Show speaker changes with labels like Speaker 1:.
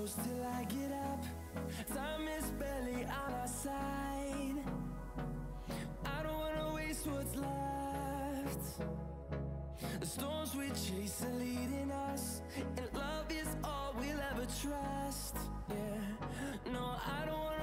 Speaker 1: close till I get up. Time is barely on our side. I don't wanna waste what's left. The storms we chase are leading us, and love is all we'll ever trust. Yeah, no, I don't wanna